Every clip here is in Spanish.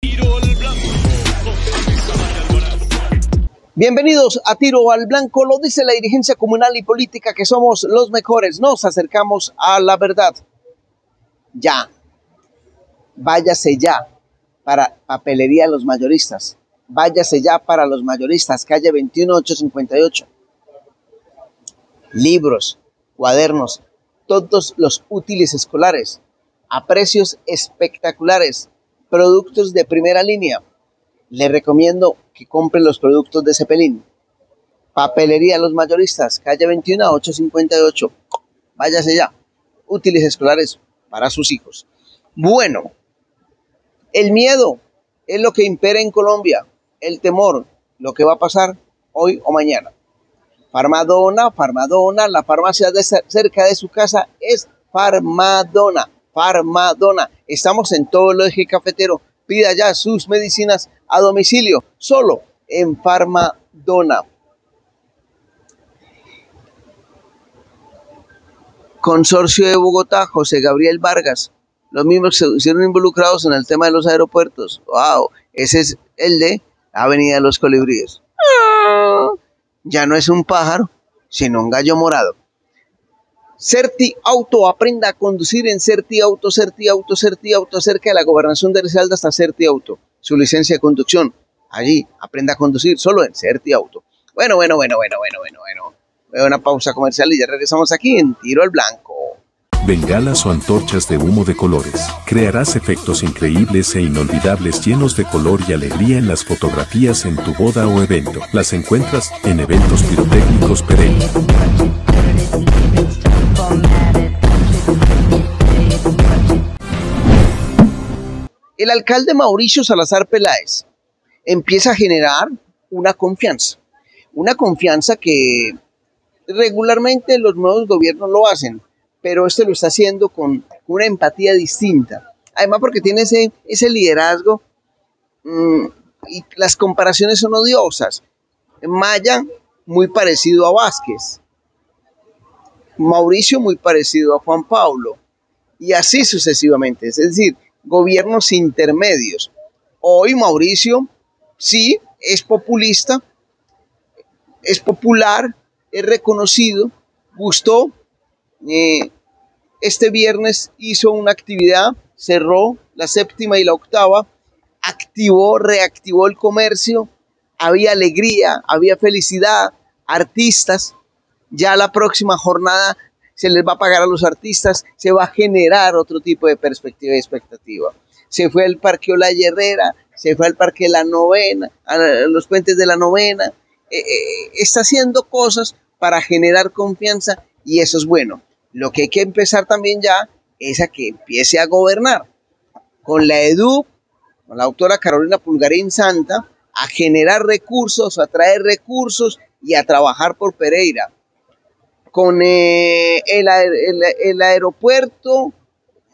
Bienvenidos a Tiro al Blanco. Lo dice la dirigencia comunal y política que somos los mejores. Nos acercamos a la verdad. Ya. Váyase ya para papelería de los mayoristas. Váyase ya para los mayoristas. Calle 21858. Libros, cuadernos, todos los útiles escolares a precios espectaculares. Productos de primera línea. Le recomiendo que compren los productos de Cepelín. Papelería Los Mayoristas, calle 21858. Váyase ya. Útiles escolares para sus hijos. Bueno, el miedo es lo que impera en Colombia. El temor, lo que va a pasar hoy o mañana. Farmadona, la farmacia cerca de su casa es Farmadona. Estamos en todo el eje cafetero. Pida ya sus medicinas a domicilio, solo en Farmadona. Consorcio de Bogotá, José Gabriel Vargas. Los mismos se hicieron involucrados en el tema de los aeropuertos. ¡Wow! Ese es el de Avenida de los Colibríes. Ya no es un pájaro, sino un gallo morado. Certi Auto, aprenda a conducir en Certi Auto, cerca de la gobernación de Risaralda hasta Certi Auto. Su licencia de conducción, allí, aprenda a conducir solo en Certi Auto. Bueno. Voy a una pausa comercial y ya regresamos aquí en Tiro al Blanco. Bengalas o antorchas de humo de colores. Crearás efectos increíbles e inolvidables llenos de color y alegría en las fotografías en tu boda o evento. Las encuentras en Eventos Pirotécnicos Pereira. El alcalde Mauricio Salazar Peláez empieza a generar una confianza que regularmente los nuevos gobiernos lo hacen, pero este lo está haciendo con una empatía distinta. Además porque tiene ese liderazgo y las comparaciones son odiosas. Maya, muy parecido a Vázquez. Mauricio, muy parecido a Juan Pablo. Y así sucesivamente. Es decir, gobiernos intermedios. Hoy Mauricio, sí, es populista, es popular, es reconocido, gustó. Este viernes hizo una actividad, cerró la séptima y la octava, reactivó el comercio, había alegría, había felicidad, artistas. Ya la próxima jornada se les va a pagar a los artistas, se va a generar otro tipo de perspectiva y expectativa. Se fue al Parque Olaya Herrera, se fue al Parque de la Novena, a los puentes de la Novena. Está haciendo cosas para generar confianza y eso es bueno. Lo que hay que empezar también ya es a que empiece a gobernar con la EDUC, con la doctora Carolina Pulgarín Santa, a generar recursos, a traer recursos y a trabajar por Pereira. Con el aeropuerto,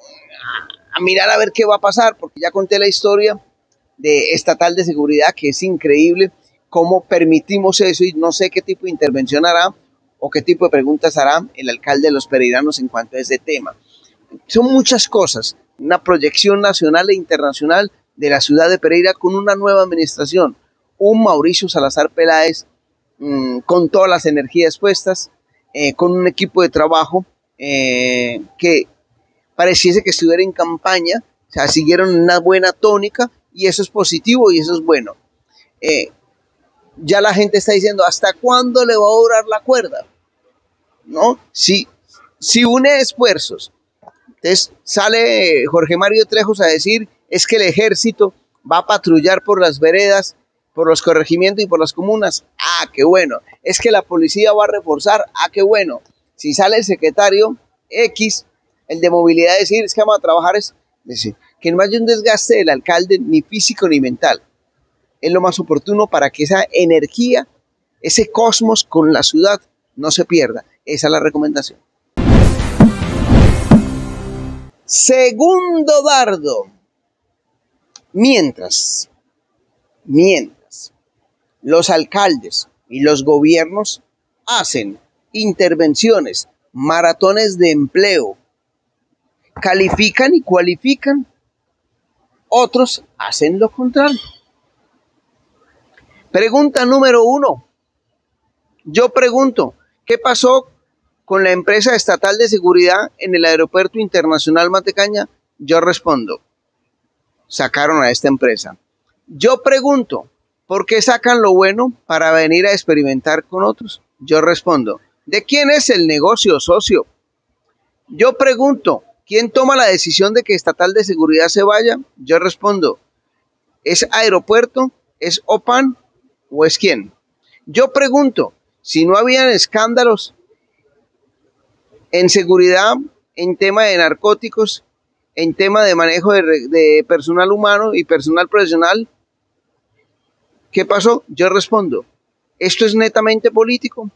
a mirar a ver qué va a pasar, porque ya conté la historia de estatal de seguridad, que es increíble cómo permitimos eso y no sé qué tipo de intervención hará o qué tipo de preguntas hará el alcalde de los pereiranos en cuanto a ese tema. Son muchas cosas, una proyección nacional e internacional de la ciudad de Pereira con una nueva administración, un Mauricio Salazar Peláez con todas las energías puestas, con un equipo de trabajo que pareciese que estuviera en campaña, o sea, siguieron una buena tónica y eso es positivo y eso es bueno. Ya la gente está diciendo, ¿hasta cuándo le va a durar la cuerda? ¿No? Si une esfuerzos. Entonces sale Jorge Mario Trejos a decir, es que el ejército va a patrullar por las veredas, por los corregimientos y por las comunas. Ah, qué bueno. Es que la policía va a reforzar. Ah, qué bueno. Si sale el secretario X, el de movilidad, decir, es que vamos a trabajar, es decir, que no haya un desgaste del alcalde ni físico ni mental. Es lo más oportuno para que esa energía, ese cosmos con la ciudad no se pierda. Esa es la recomendación. Segundo dardo. Mientras los alcaldes y los gobiernos hacen intervenciones, maratones de empleo, califican y cualifican, Otros hacen lo contrario. Pregunta número 1. Yo pregunto, ¿qué pasó con la empresa estatal de seguridad en el Aeropuerto Internacional Matecaña? Yo respondo, sacaron a esta empresa. Yo pregunto, ¿por qué sacan lo bueno para venir a experimentar con otros? Yo respondo, ¿de quién es el negocio, socio? Yo pregunto, ¿quién toma la decisión de que estatal de seguridad se vaya? Yo respondo, ¿es Aeropuerto? ¿Es OPAN? ¿O es quién? Yo pregunto, si no habían escándalos en seguridad, en tema de narcóticos, en tema de manejo de personal humano y personal profesional, ¿qué pasó? Yo respondo, ¿esto es netamente político?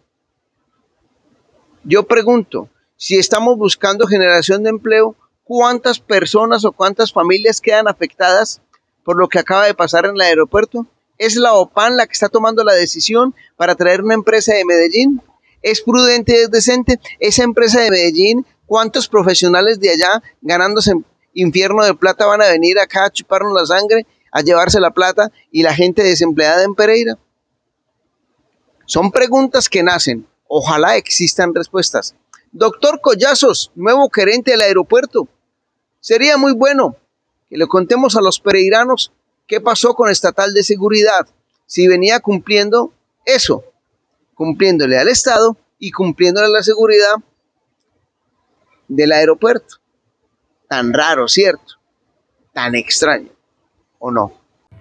Yo pregunto, si estamos buscando generación de empleo, ¿cuántas personas o cuántas familias quedan afectadas por lo que acaba de pasar en el aeropuerto? ¿Es la OPAN la que está tomando la decisión para traer una empresa de Medellín? ¿Es prudente y es decente? Esa empresa de Medellín, ¿cuántos profesionales de allá ganándose infierno de plata van a venir acá a chuparnos la sangre, a llevarse la plata, y la gente desempleada en Pereira? Son preguntas que nacen. Ojalá existan respuestas. Doctor Collazos, nuevo gerente del aeropuerto. Sería muy bueno que le contemos a los pereiranos qué pasó con estatal de seguridad, si venía cumpliendo eso, cumpliéndole al Estado y cumpliéndole la seguridad del aeropuerto. Tan raro, ¿cierto? Tan extraño, ¿o no?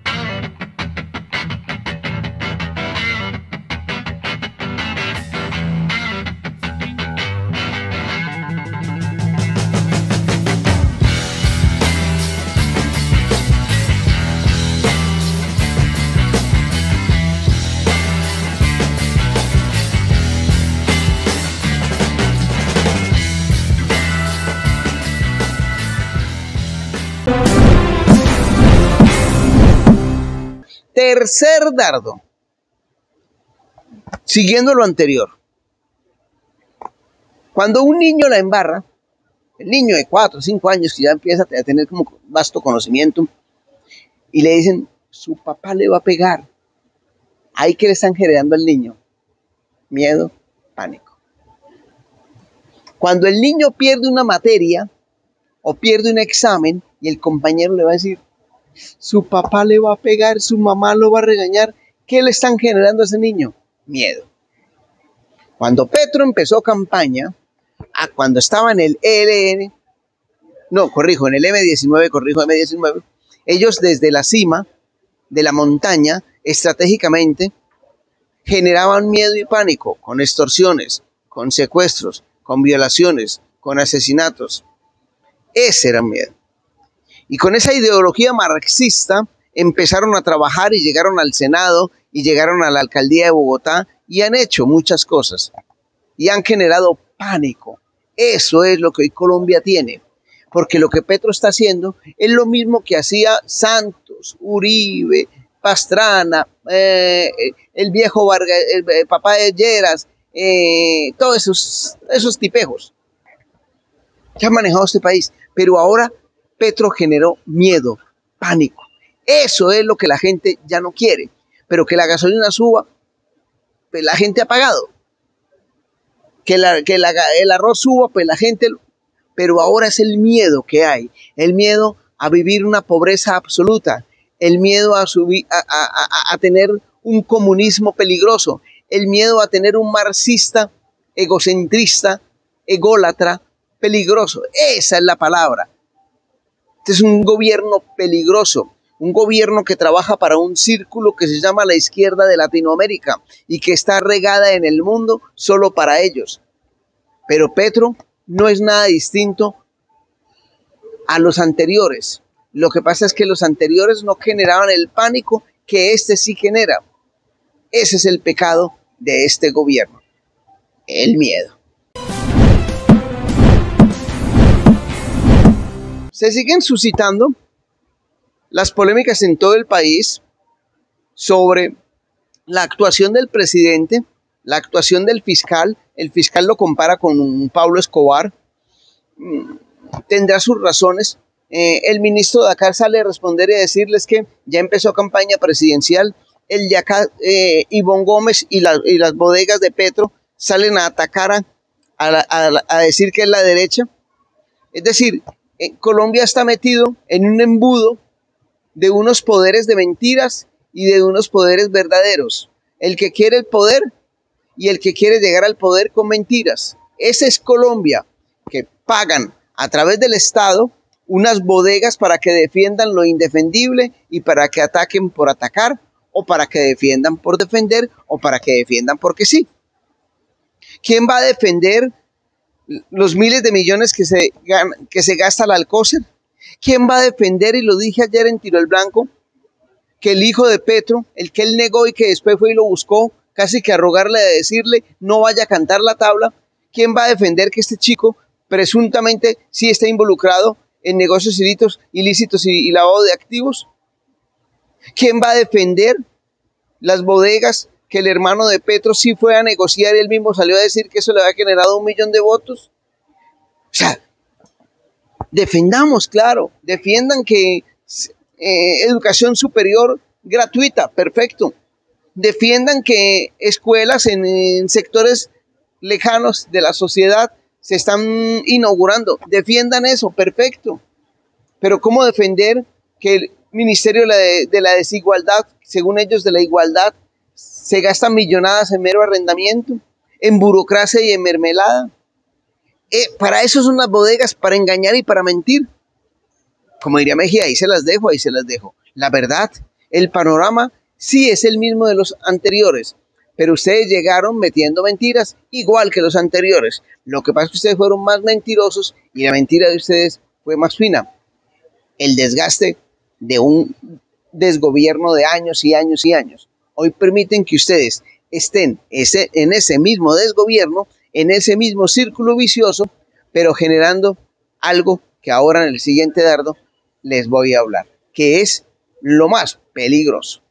Tercer dardo, siguiendo lo anterior. Cuando un niño la embarra, el niño de 4 o 5 años que ya empieza a tener como vasto conocimiento, y le dicen, su papá le va a pegar, ahí que le están generando al niño miedo, pánico. Cuando el niño pierde una materia o pierde un examen y el compañero le va a decir, su papá le va a pegar, su mamá lo va a regañar, ¿qué le están generando a ese niño? Miedo. Cuando Petro empezó campaña, cuando estaba en el ELN, en el M19, ellos desde la cima de la montaña, estratégicamente, generaban miedo y pánico con extorsiones, con secuestros, con violaciones, con asesinatos. Ese era miedo. Y con esa ideología marxista empezaron a trabajar y llegaron al Senado y llegaron a la alcaldía de Bogotá y han hecho muchas cosas y han generado pánico. Eso es lo que hoy Colombia tiene, porque lo que Petro está haciendo es lo mismo que hacía Santos, Uribe, Pastrana, el viejo Vargas, el papá de Lleras, todos esos tipejos que han manejado este país, pero ahora Petro generó miedo, pánico. Eso es lo que la gente ya no quiere. Pero que la gasolina suba, pues la gente ha pagado. Que el arroz suba, pues la gente... Pero ahora es el miedo que hay. El miedo a vivir una pobreza absoluta. El miedo a tener un comunismo peligroso. El miedo a tener un marxista egocentrista, ególatra, peligroso. Esa es la palabra. Este es un gobierno peligroso, un gobierno que trabaja para un círculo que se llama la izquierda de Latinoamérica y que está regada en el mundo solo para ellos. Pero Petro no es nada distinto a los anteriores. Lo que pasa es que los anteriores no generaban el pánico que este sí genera. Ese es el pecado de este gobierno, el miedo. Se siguen suscitando las polémicas en todo el país sobre la actuación del presidente, la actuación del fiscal. El fiscal lo compara con un Pablo Escobar. Tendrá sus razones, el ministro de acá sale a responder y a decirles que ya empezó campaña presidencial. El de acá, Ivonne Gómez y las bodegas de Petro salen a atacar a decir que es la derecha. Es decir, Colombia está metido en un embudo de unos poderes de mentiras y de unos poderes verdaderos. El que quiere el poder y el que quiere llegar al poder con mentiras. Esa es Colombia, que pagan a través del Estado unas bodegas para que defiendan lo indefendible y para que ataquen por atacar, o para que defiendan por defender, o para que defiendan porque sí. ¿Quién va a defender los miles de millones que se gasta el Alcócer? ¿Quién va a defender, y lo dije ayer en Tiro al Blanco, que el hijo de Petro, el que él negó y que después fue y lo buscó, casi que a rogarle, de decirle no vaya a cantar la tabla? ¿Quién va a defender que este chico presuntamente sí está involucrado en negocios ilícitos y lavado de activos? ¿Quién va a defender las bodegas que el hermano de Petro sí fue a negociar y él mismo salió a decir que eso le había generado 1 millón de votos? O sea, defendamos, claro, defiendan que educación superior gratuita, perfecto. Defiendan que escuelas en sectores lejanos de la sociedad se están inaugurando. Defiendan eso, perfecto. Pero ¿cómo defender que el Ministerio de la Desigualdad, según ellos de la igualdad, se gastan millonadas en mero arrendamiento, en burocracia y en mermelada? Para eso son las bodegas, para engañar y para mentir. Como diría Mejía, ahí se las dejo, ahí se las dejo. La verdad, el panorama sí es el mismo de los anteriores, pero ustedes llegaron metiendo mentiras igual que los anteriores. Lo que pasa es que ustedes fueron más mentirosos y la mentira de ustedes fue más fina. El desgaste de un desgobierno de años y años y años. Hoy permiten que ustedes estén en ese mismo desgobierno, en ese mismo círculo vicioso, pero generando algo que ahora en el siguiente dardo les voy a hablar, que es lo más peligroso.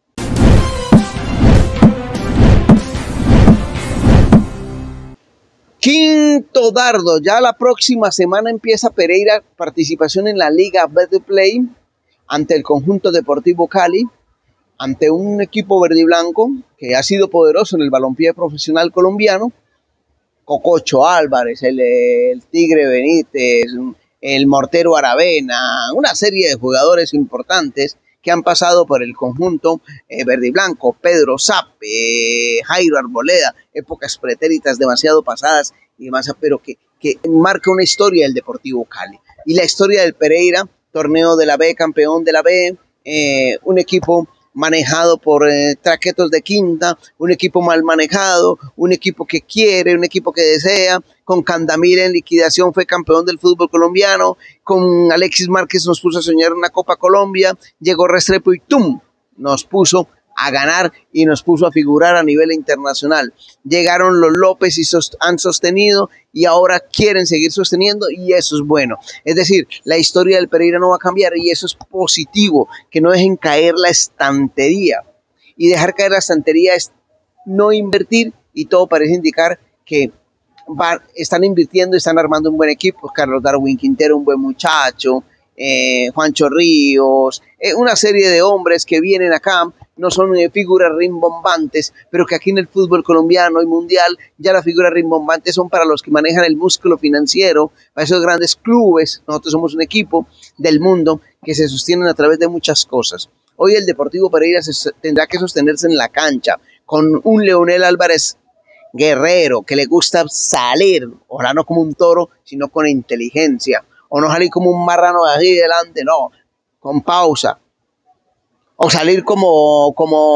Quinto dardo, ya la próxima semana empieza Pereira participación en la Liga Betplay ante el conjunto Deportivo Cali, ante un equipo verde y blanco que ha sido poderoso en el balompié profesional colombiano. Cococho Álvarez, el Tigre Benítez, el Mortero Aravena, una serie de jugadores importantes que han pasado por el conjunto verde y blanco. Pedro Sape, Jairo Arboleda, épocas pretéritas demasiado pasadas y demás, pero que marca una historia del Deportivo Cali. Y la historia del Pereira, torneo de la B, campeón de la B, un equipo manejado por traquetos de quinta, un equipo mal manejado, un equipo que quiere, un equipo que desea. Con Candamira en liquidación fue campeón del fútbol colombiano, con Alexis Márquez nos puso a soñar una Copa Colombia, llegó Restrepo y ¡tum!, nos puso a ganar y nos puso a figurar a nivel internacional. Llegaron los López y han sostenido y ahora quieren seguir sosteniendo, y eso es bueno. Es decir, la historia del Pereira no va a cambiar y eso es positivo, que no dejen caer la estantería. Y dejar caer la estantería es no invertir, y todo parece indicar que están invirtiendo, están armando un buen equipo. Carlos Darwin Quintero, un buen muchacho, Juancho Ríos, una serie de hombres que vienen acá, no son figuras rimbombantes, pero que aquí en el fútbol colombiano y mundial ya las figuras rimbombantes son para los que manejan el músculo financiero, para esos grandes clubes. Nosotros somos un equipo del mundo que se sostienen a través de muchas cosas. Hoy el Deportivo Pereira tendrá que sostenerse en la cancha con un Leonel Álvarez guerrero que le gusta salir, ojalá no como un toro, sino con inteligencia, o no salir como un marrano de así delante, no, con pausa, o salir como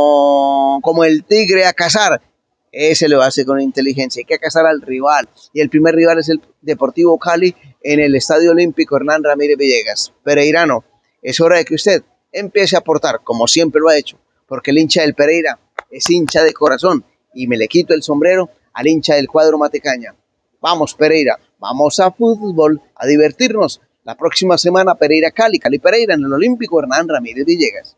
el tigre a cazar. Ese lo hace con inteligencia. Hay que cazar al rival, y el primer rival es el Deportivo Cali en el Estadio Olímpico Hernán Ramírez Villegas. Pereirano, es hora de que usted empiece a aportar, como siempre lo ha hecho, porque el hincha del Pereira es hincha de corazón, y me le quito el sombrero al hincha del cuadro Matecaña. Vamos Pereira, vamos a fútbol, a divertirnos. La próxima semana Pereira Cali, Cali Pereira en el Olímpico Hernán Ramírez Villegas.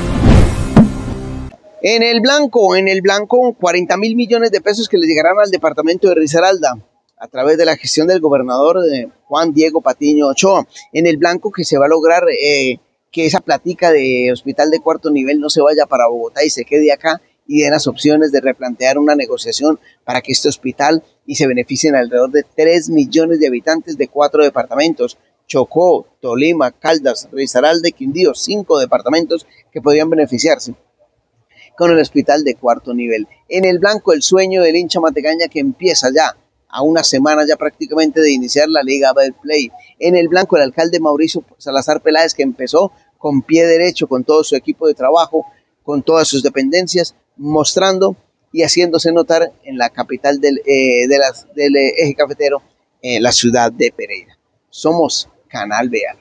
En el blanco, 40.000 millones de pesos que le llegarán al departamento de Risaralda. a través de la gestión del gobernador Juan Diego Patiño Ochoa. En el blanco que se va a lograr que esa plática de hospital de cuarto nivel no se vaya para Bogotá y se quede acá, y den las opciones de replantear una negociación para que este hospital y se beneficien alrededor de 3 millones de habitantes de 4 departamentos: Chocó, Tolima, Caldas, Risaralda, Quindío, 5 departamentos que podrían beneficiarse con el hospital de cuarto nivel. En el blanco, el sueño del hincha matecaña que empieza ya a una semana ya prácticamente de iniciar la Liga Betplay. En el blanco, el alcalde Mauricio Salazar Peláez, que empezó con pie derecho, con todo su equipo de trabajo, con todas sus dependencias, mostrando y haciéndose notar en la capital del eje cafetero, la ciudad de Pereira. Somos Canal Beal.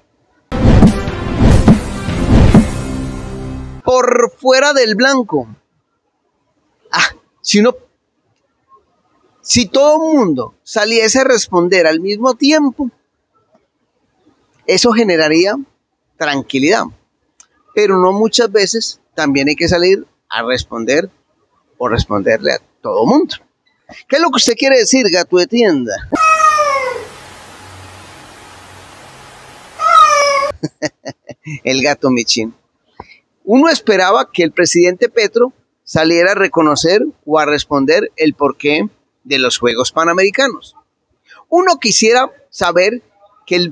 Por fuera del blanco, si todo el mundo saliese a responder al mismo tiempo, eso generaría tranquilidad, pero no muchas veces. También hay que salir a responder o responderle a todo mundo. ¿Qué es lo que usted quiere decir, gato de tienda? El gato Michín. Uno esperaba que el presidente Petro saliera a reconocer o a responder el porqué de los Juegos Panamericanos. Uno quisiera saber que el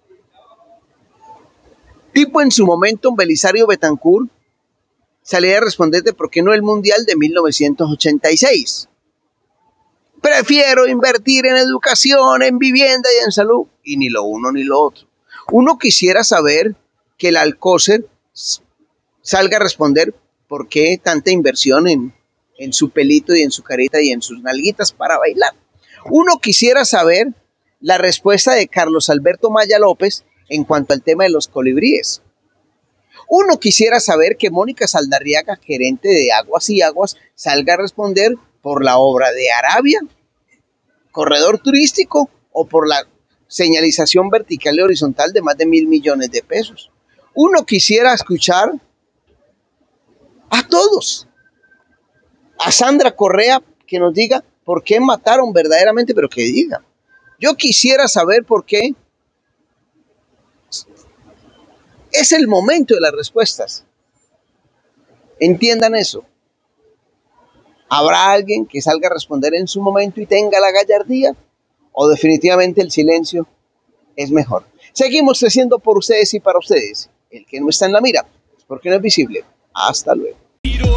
tipo en su momento, Belisario Betancur, saliera a responder de por qué no el Mundial de 1986. Prefiero invertir en educación, en vivienda y en salud, y ni lo uno ni lo otro. Uno quisiera saber que el Alcócer salga a responder por qué tanta inversión en su pelito y en su carita y en sus nalguitas para bailar. Uno quisiera saber la respuesta de Carlos Alberto Maya López en cuanto al tema de los colibríes. Uno quisiera saber que Mónica Saldarriaga, gerente de Aguas y Aguas, salga a responder por la obra de Arabia, corredor turístico, o por la señalización vertical y horizontal de más de 1.000 millones de pesos. Uno quisiera escuchar a todos. A Sandra Correa, que nos diga por qué mataron verdaderamente, pero que diga. Yo quisiera saber por qué. Es el momento de las respuestas. Entiendan eso. ¿Habrá alguien que salga a responder en su momento y tenga la gallardía? ¿O definitivamente el silencio es mejor? Seguimos creciendo por ustedes y para ustedes. El que no está en la mira es porque no es visible. Hasta luego.